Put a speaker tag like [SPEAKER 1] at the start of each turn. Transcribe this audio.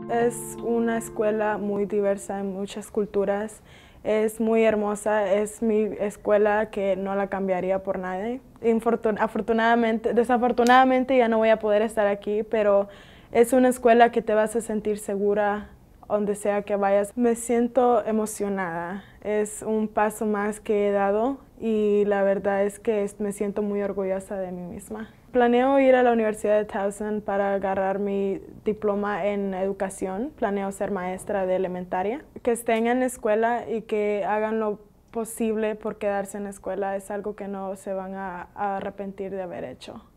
[SPEAKER 1] Es una escuela muy diversa en muchas culturas. Es muy hermosa, es mi escuela que no la cambiaría por nadie. Desafortunadamente ya no voy a poder estar aquí, pero es una escuela que te vas a sentir segura donde sea que vayas. Me siento emocionada, es un paso más que he dado y la verdad es que me siento muy orgullosa de mí misma. Planeo ir a la Universidad de Towson para agarrar mi diploma en educación. Planeo ser maestra de elementaria. Que estén en la escuela y que hagan lo posible por quedarse en la escuela es algo que no se van a arrepentir de haber hecho.